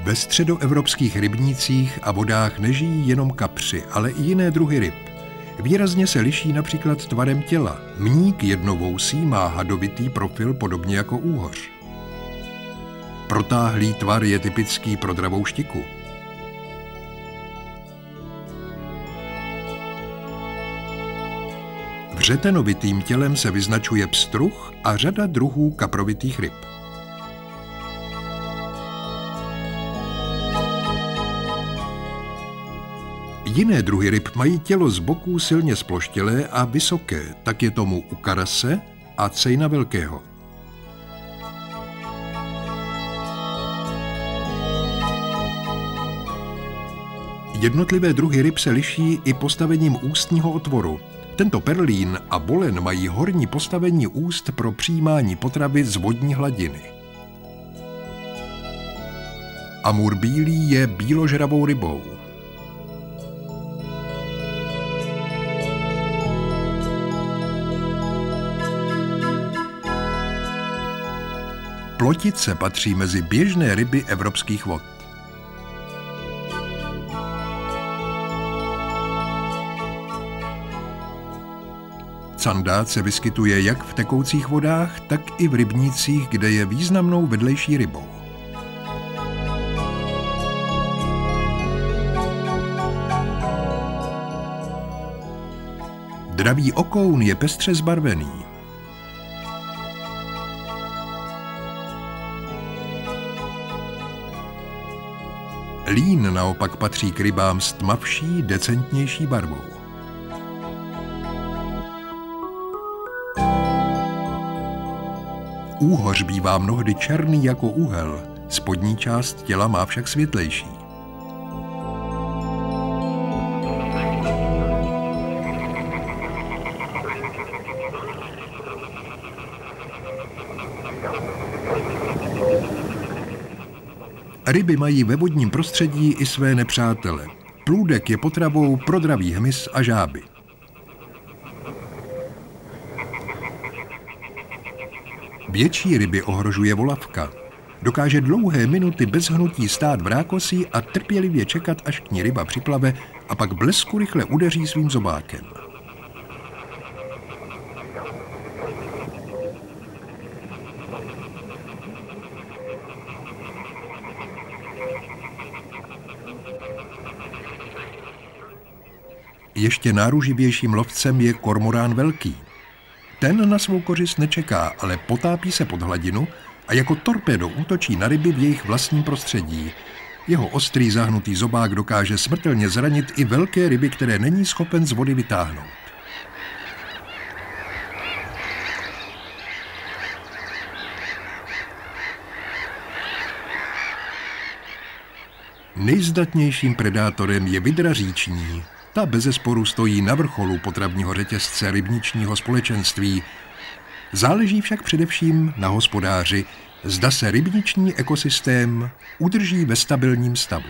Ve středoevropských rybnících a vodách nežijí jenom kapři, ale i jiné druhy ryb. Výrazně se liší například tvarem těla. Mník jednovousý má hadovitý profil podobně jako úhoř. Protáhlý tvar je typický pro dravou štiku. Vřetenovitým tělem se vyznačuje pstruh a řada druhů kaprovitých ryb. Jiné druhy ryb mají tělo z boků silně zploštělé a vysoké, tak je tomu u karase a cejna velkého. Jednotlivé druhy ryb se liší i postavením ústního otvoru. Tento perlín a bolen mají horní postavení úst pro přijímání potravy z vodní hladiny. Amur bílý je bíložravou rybou. Plotice patří mezi běžné ryby evropských vod. Candát se vyskytuje jak v tekoucích vodách, tak i v rybnících, kde je významnou vedlejší rybou. Dravý okoun je pestře zbarvený. Lín naopak patří k rybám s tmavší, decentnější barvou. Úhoř bývá mnohdy černý jako úhel, spodní část těla má však světlejší. Ryby mají ve vodním prostředí i své nepřátele. Plůdek je potravou pro dravý hmyz a žáby. Větší ryby ohrožuje volavka. Dokáže dlouhé minuty bez hnutí stát v rákosí a trpělivě čekat, až k ní ryba připlave a pak blesku rychle udeří svým zobákem. Ještě náruživějším lovcem je kormorán velký. Ten na svou kořist nečeká, ale potápí se pod hladinu a jako torpédo útočí na ryby v jejich vlastním prostředí. Jeho ostrý zahnutý zobák dokáže smrtelně zranit i velké ryby, které není schopen z vody vytáhnout. Nejzdatnějším predátorem je vydra říční. Ta bezesporu stojí na vrcholu potravního řetězce rybničního společenství. Záleží však především na hospodáři, zda se rybniční ekosystém udrží ve stabilním stavu.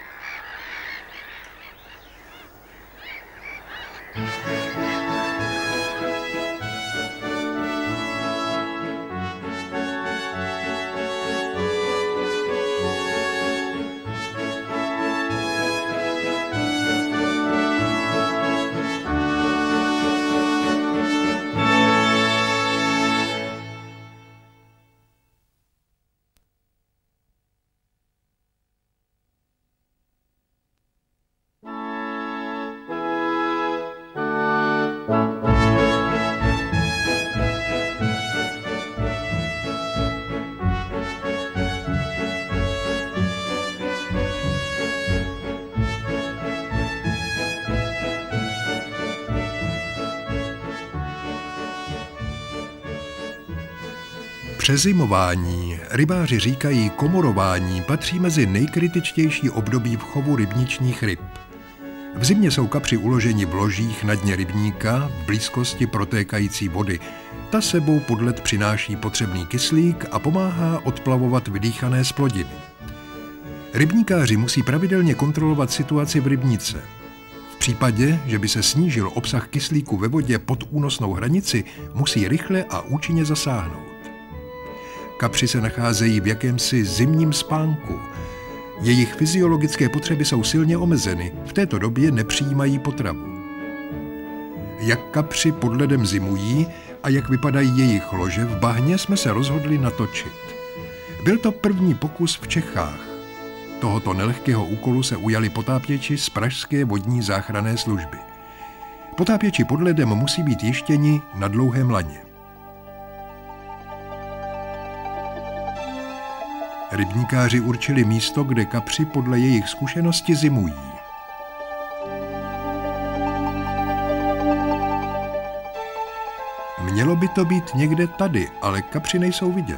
Přezimování, rybáři říkají komorování, patří mezi nejkritičtější období v chovu rybničních ryb. V zimě jsou kapři uloženi v ložích na dně rybníka v blízkosti protékající vody. Ta sebou pod led přináší potřebný kyslík a pomáhá odplavovat vydýchané zplodiny. Rybníkáři musí pravidelně kontrolovat situaci v rybníce. V případě, že by se snížil obsah kyslíku ve vodě pod únosnou hranici, musí rychle a účinně zasáhnout. Kapři se nacházejí v jakémsi zimním spánku. Jejich fyziologické potřeby jsou silně omezeny, v této době nepřijímají potravu. Jak kapři pod ledem zimují a jak vypadají jejich lože v bahně, jsme se rozhodli natočit. Byl to první pokus v Čechách. Tohoto nelehkého úkolu se ujali potápěči z pražské vodní záchranné služby. Potápěči pod ledem musí být jištěni na dlouhém laně. Rybníkáři určili místo, kde kapři podle jejich zkušenosti zimují. Mělo by to být někde tady, ale kapři nejsou vidět.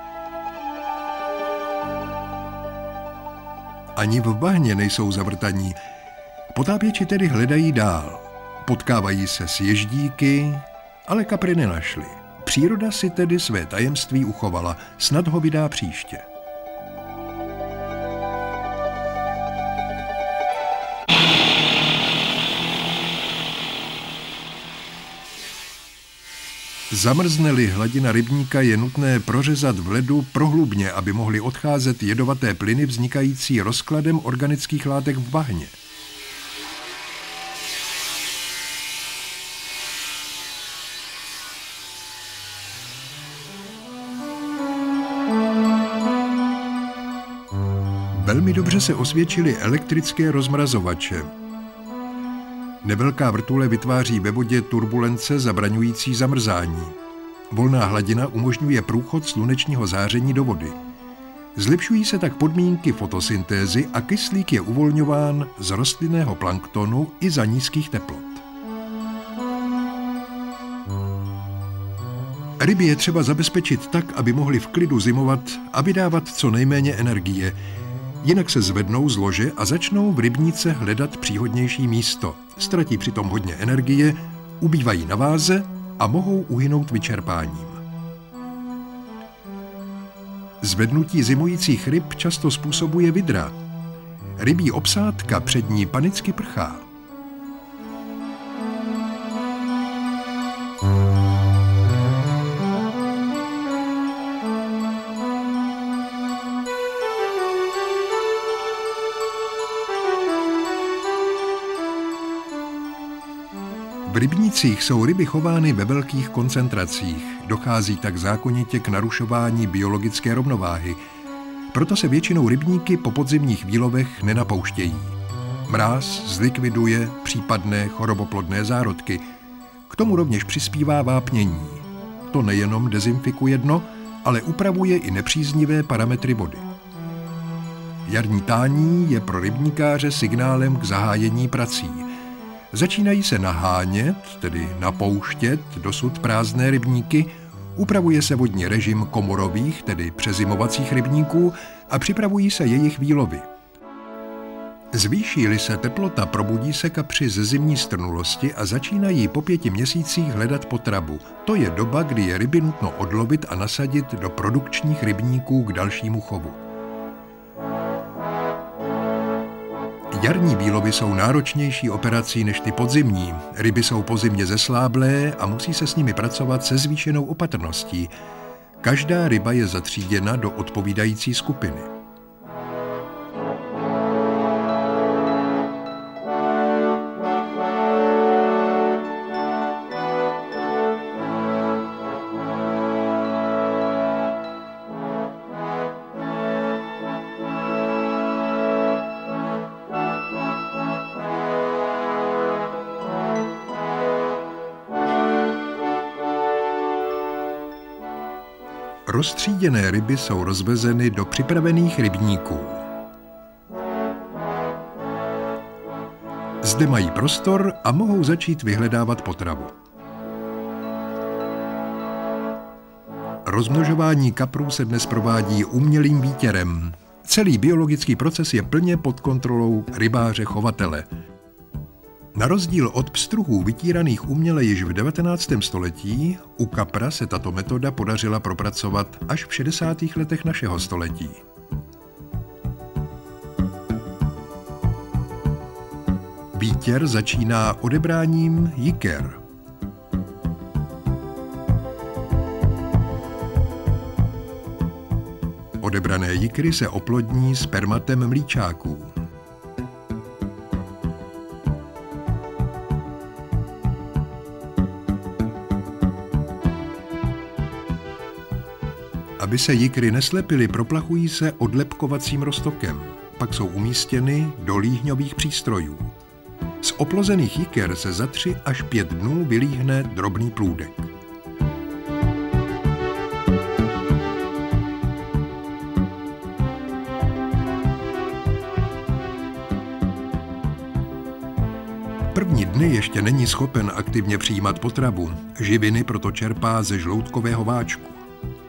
Ani v bahně nejsou zavrtaní. Potápěči tedy hledají dál. Potkávají se s ježdíky, ale kapry nenašli. Příroda si tedy své tajemství uchovala, snad ho vydá příště. Zamrzne-li hladina rybníka, je nutné prořezat v ledu prohlubně, aby mohly odcházet jedovaté plyny vznikající rozkladem organických látek v bahně. Velmi dobře se osvědčily elektrické rozmrazovače. Nevelká vrtule vytváří ve vodě turbulence zabraňující zamrzání. Volná hladina umožňuje průchod slunečního záření do vody. Zlepšují se tak podmínky fotosyntézy a kyslík je uvolňován z rostlinného planktonu i za nízkých teplot. Ryby je třeba zabezpečit tak, aby mohly v klidu zimovat a vydávat co nejméně energie. Jinak se zvednou z lože a začnou v rybníce hledat příhodnější místo. Ztratí přitom hodně energie, ubývají na váze a mohou uhynout vyčerpáním. Zvednutí zimujících ryb často způsobuje vydra. Rybí obsádka před ní panicky prchá. V rybnících jsou ryby chovány ve velkých koncentracích, dochází tak zákonitě k narušování biologické rovnováhy. Proto se většinou rybníky po podzimních výlovech nenapouštějí. Mráz zlikviduje případné choroboplodné zárodky. K tomu rovněž přispívá vápnění. To nejenom dezinfikuje dno, ale upravuje i nepříznivé parametry vody. Jarní tání je pro rybníkáře signálem k zahájení prací. Začínají se nahánět, tedy napouštět dosud prázdné rybníky, upravuje se vodní režim komorových, tedy přezimovacích rybníků a připravují se jejich výlovy. Zvýší-li se teplota, probudí se kapři ze zimní strnulosti a začínají po pěti měsících hledat potravu. To je doba, kdy je ryby nutno odlovit a nasadit do produkčních rybníků k dalšímu chovu. Jarní výlovy jsou náročnější operací než ty podzimní. Ryby jsou po zimě zesláblé a musí se s nimi pracovat se zvýšenou opatrností. Každá ryba je zatříděna do odpovídající skupiny. Roztříděné ryby jsou rozvezeny do připravených rybníků. Zde mají prostor a mohou začít vyhledávat potravu. Rozmnožování kaprů se dnes provádí umělým výtěrem. Celý biologický proces je plně pod kontrolou rybáře-chovatele. Na rozdíl od pstruhů vytíraných uměle již v devatenáctém století, u kapra se tato metoda podařila propracovat až v šedesátých letech našeho století. Výtěr začíná odebráním jiker. Odebrané jikry se oplodní spermatem mlýčáků. Aby se jikry neslepily, proplachují se odlepkovacím roztokem. Pak jsou umístěny do líhňových přístrojů. Z oplozených jiker se za tři až pět dnů vylíhne drobný plůdek. První dny ještě není schopen aktivně přijímat potravu. Živiny proto čerpá ze žloutkového váčku.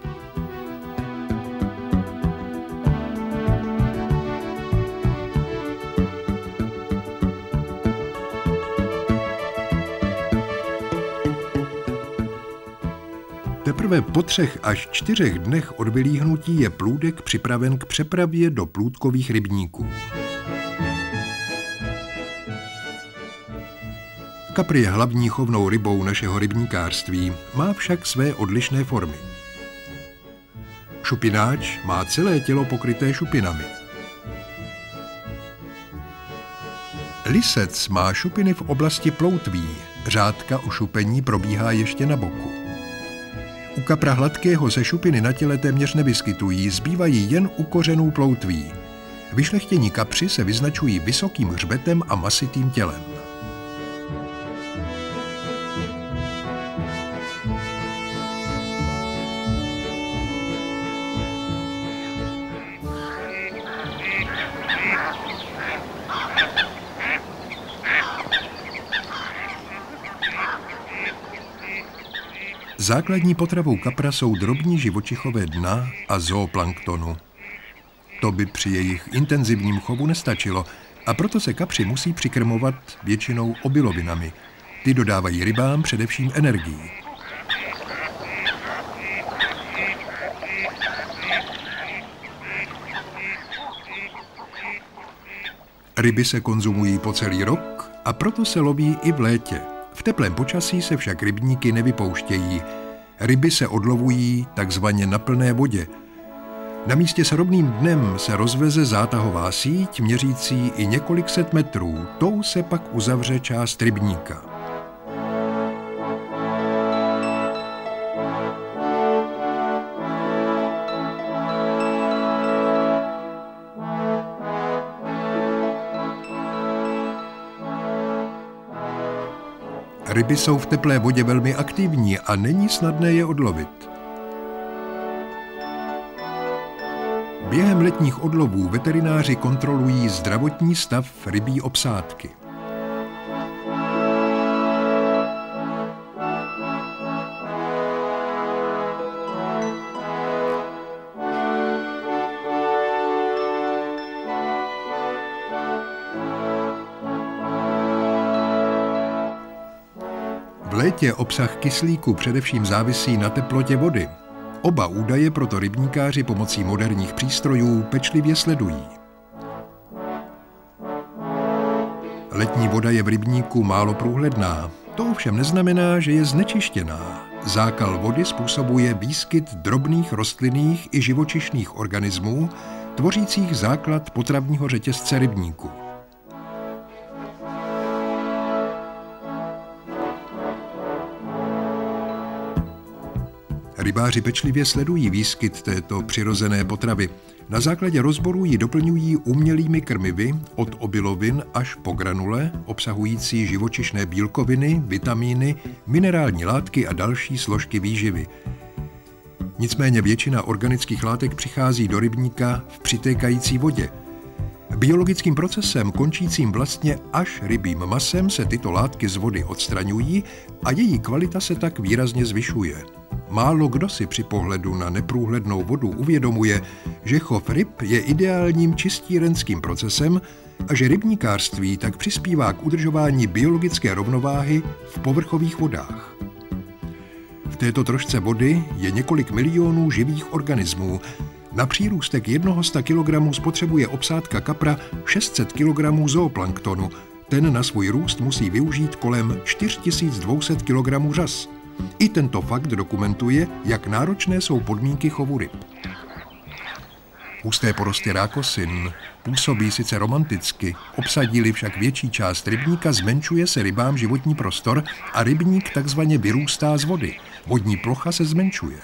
Teprve po třech až čtyřech dnech od vylíhnutí je plůdek připraven k přepravě do plůdkových rybníků. Kapr je hlavní chovnou rybou našeho rybníkářství, má však své odlišné formy. Šupináč má celé tělo pokryté šupinami. Lisec má šupiny v oblasti ploutví, řádka ušupení probíhá ještě na boku. U kapra hladkého se šupiny na těle téměř nevyskytují, zbývají jen u kořenů ploutví. Vyšlechtění kapři se vyznačují vysokým hřbetem a masitým tělem. Základní potravou kapra jsou drobní živočichové dna a zooplanktonu. To by při jejich intenzivním chovu nestačilo a proto se kapři musí přikrmovat většinou obilovinami. Ty dodávají rybám především energii. Ryby se konzumují po celý rok a proto se loví i v létě. V teplém počasí se však rybníky nevypouštějí. Ryby se odlovují takzvaně na plné vodě. Na místě s rovným dnem se rozveze zátahová síť měřící i několik set metrů. Tou se pak uzavře část rybníka. Ryby jsou v teplé vodě velmi aktivní a není snadné je odlovit. Během letních odlovů veterináři kontrolují zdravotní stav rybí obsádky. V létě obsah kyslíku především závisí na teplotě vody. Oba údaje proto rybníkáři pomocí moderních přístrojů pečlivě sledují. Letní voda je v rybníku málo průhledná. To ovšem neznamená, že je znečištěná. Zákal vody způsobuje výskyt drobných rostlinných i živočišných organismů, tvořících základ potravního řetězce rybníku. Rybáři pečlivě sledují výskyt této přirozené potravy. Na základě rozborů ji doplňují umělými krmivy od obilovin až po granule, obsahující živočišné bílkoviny, vitamíny, minerální látky a další složky výživy. Nicméně většina organických látek přichází do rybníka v přitékající vodě. Biologickým procesem, končícím vlastně až rybím masem, se tyto látky z vody odstraňují a její kvalita se tak výrazně zvyšuje. Málo kdo si při pohledu na neprůhlednou vodu uvědomuje, že chov ryb je ideálním čistírenským procesem a že rybníkářství tak přispívá k udržování biologické rovnováhy v povrchových vodách. V této trošce vody je několik milionů živých organismů. Na přírůstek jednoho sta kilogramů spotřebuje obsádka kapra šest set kilogramů zooplanktonu. Ten na svůj růst musí využít kolem čtyři tisíce dvě stě kilogramů řas. I tento fakt dokumentuje, jak náročné jsou podmínky chovu ryb. Husté porosty rákosin působí sice romanticky, obsadili však větší část rybníka, zmenšuje se rybám životní prostor a rybník takzvaně vyrůstá z vody. Vodní plocha se zmenšuje.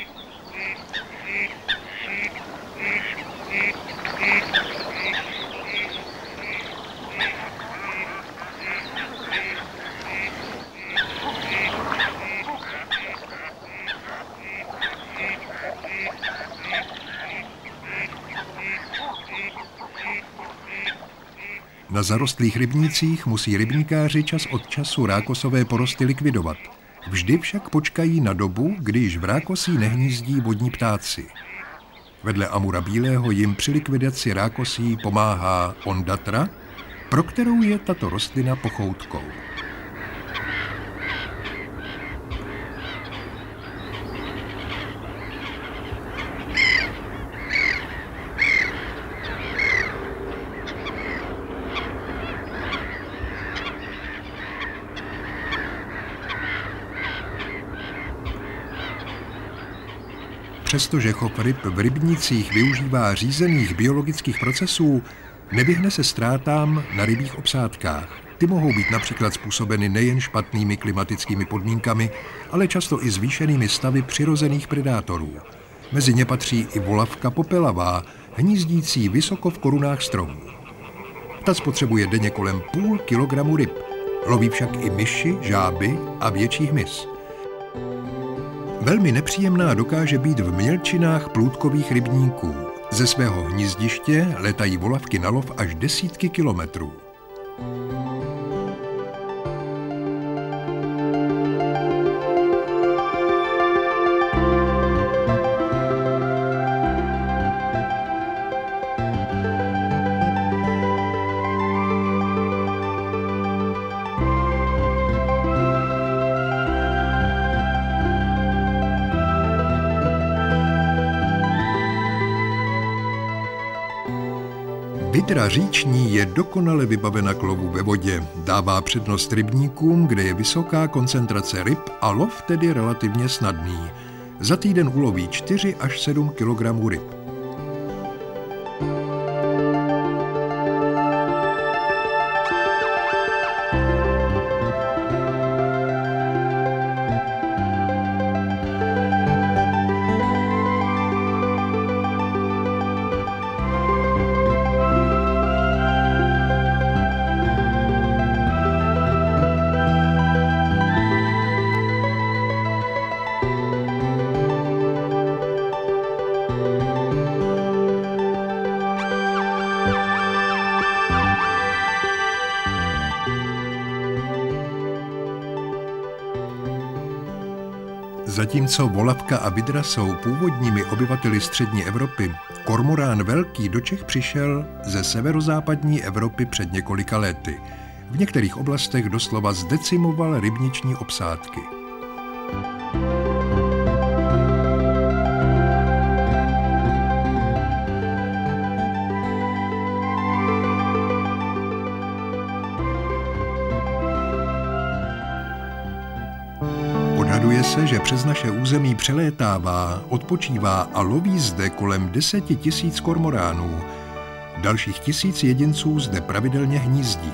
Na zarostlých rybnících musí rybníkáři čas od času rákosové porosty likvidovat. Vždy však počkají na dobu, když v rákosí nehnízdí vodní ptáci. Vedle amura bílého jim při likvidaci rákosí pomáhá ondatra, pro kterou je tato rostlina pochoutkou. Přestože chov ryb v rybnících využívá řízených biologických procesů, nevyhne se ztrátám na rybích obsádkách. Ty mohou být například způsobeny nejen špatnými klimatickými podmínkami, ale často i zvýšenými stavy přirozených predátorů. Mezi ně patří i volavka popelavá, hnízdící vysoko v korunách stromů. Ta spotřebuje denně kolem půl kilogramu ryb. Loví však i myši, žáby a větší hmyz. Velmi nepříjemná dokáže být v mělčinách plůdkových rybníků. Ze svého hnízdiště letají volavky na lov až desítky kilometrů. Vydra říční je dokonale vybavena k lovu ve vodě. Dává přednost rybníkům, kde je vysoká koncentrace ryb a lov tedy relativně snadný. Za týden uloví čtyři až sedm kilogramů ryb. Zatímco volavka a vydra jsou původními obyvateli střední Evropy, kormorán velký do Čech přišel ze severozápadní Evropy před několika lety. V některých oblastech doslova zdecimoval rybniční obsádky. Odhaduje se, že přes naše území přelétává, odpočívá a loví zde kolem deseti tisíc kormoránů. Dalších tisíc jedinců zde pravidelně hnízdí.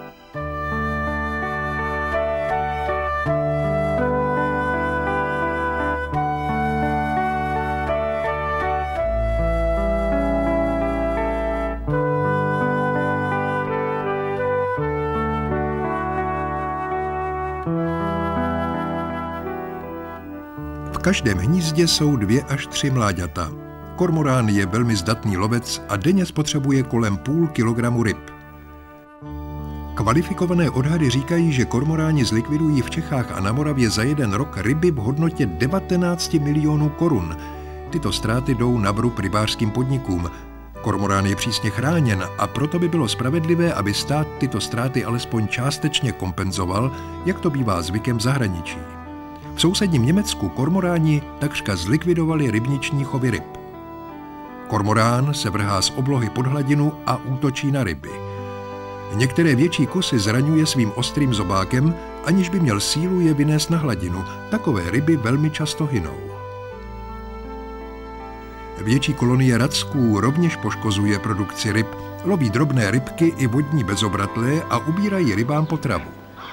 V každém hnízdě jsou dvě až tři mláďata. Kormorán je velmi zdatný lovec a denně spotřebuje kolem půl kilogramu ryb. Kvalifikované odhady říkají, že kormoráni zlikvidují v Čechách a na Moravě za jeden rok ryby v hodnotě devatenáct milionů korun. Tyto ztráty jdou na vrub rybářským podnikům. Kormorán je přísně chráněn a proto by bylo spravedlivé, aby stát tyto ztráty alespoň částečně kompenzoval, jak to bývá zvykem v zahraničí. V sousedním Německu kormoráni takřka zlikvidovali rybniční chovy ryb. Kormorán se vrhá z oblohy pod hladinu a útočí na ryby. Některé větší kusy zraňuje svým ostrým zobákem, aniž by měl sílu je vynést na hladinu. Takové ryby velmi často hynou. Větší kolonie racků rovněž poškozuje produkci ryb, loví drobné rybky i vodní bezobratlé a ubírají rybám potravu.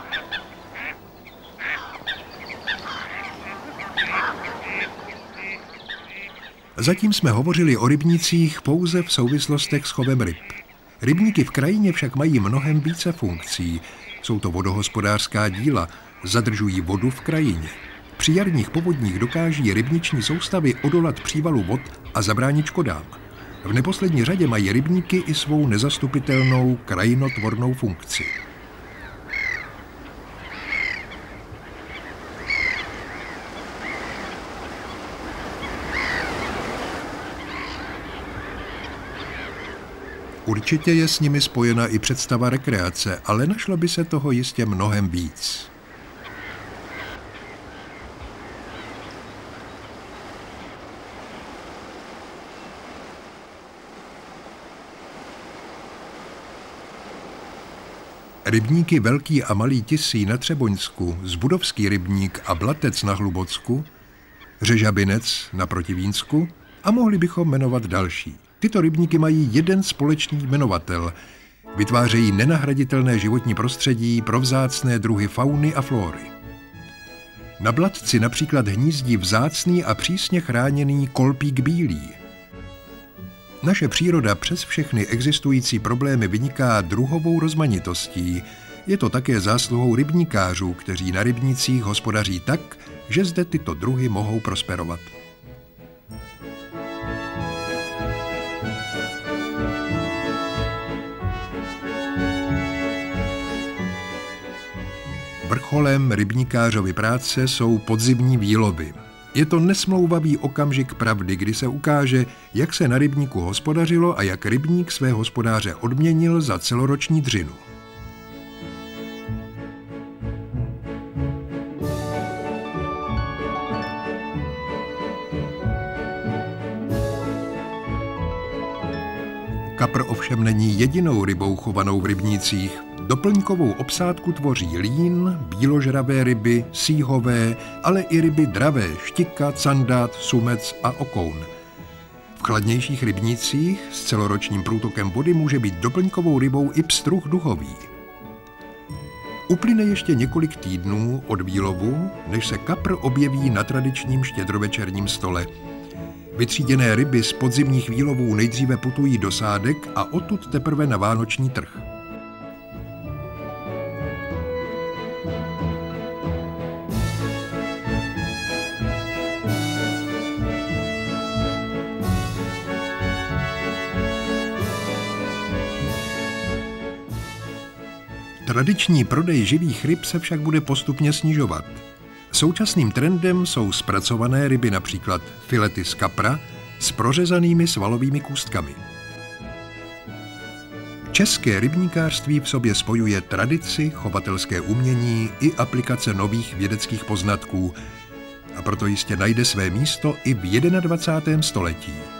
Zatím jsme hovořili o rybnících pouze v souvislostech s chovem ryb. Rybníky v krajině však mají mnohem více funkcí. Jsou to vodohospodářská díla, zadržují vodu v krajině. Při jarních povodních dokáží rybniční soustavy odolat přívalu vod a zabránit škodám. V neposlední řadě mají rybníky i svou nezastupitelnou krajinotvornou funkci. Určitě je s nimi spojena i představa rekreace, ale našlo by se toho jistě mnohem víc. Rybníky Velký a Malý Tisí na Třeboňsku, Zbudovský rybník a Blatec na Hlubocku, Řežabinec na Protivínsku a mohli bychom jmenovat další. Tyto rybníky mají jeden společný jmenovatel. Vytvářejí nenahraditelné životní prostředí pro vzácné druhy fauny a flóry. Na Blatci například hnízdí vzácný a přísně chráněný kolpík bílý. Naše příroda přes všechny existující problémy vyniká druhovou rozmanitostí. Je to také zásluhou rybníkářů, kteří na rybnících hospodaří tak, že zde tyto druhy mohou prosperovat. Vrcholem rybníkářovy práce jsou podzimní výlovy. Je to nesmlouvavý okamžik pravdy, kdy se ukáže, jak se na rybníku hospodařilo a jak rybník své hospodáře odměnil za celoroční dřinu. Kapr ovšem není jedinou rybou chovanou v rybnících. Doplňkovou obsádku tvoří lín, bíložravé ryby, síhové, ale i ryby dravé, štika, candát, sumec a okoun. V chladnějších rybnících s celoročním průtokem vody může být doplňkovou rybou i pstruh duhový. Uplyne ještě několik týdnů od výlovu, než se kapr objeví na tradičním štědrovečerním stole. Vytříděné ryby z podzimních výlovů nejdříve putují do sádek a odtud teprve na vánoční trh. Tradiční prodej živých ryb se však bude postupně snižovat. Současným trendem jsou zpracované ryby, například filety z kapra s prořezanými svalovými kůstkami. České rybníkářství v sobě spojuje tradici, chovatelské umění i aplikace nových vědeckých poznatků, a proto jistě najde své místo i v jednadvacátém století.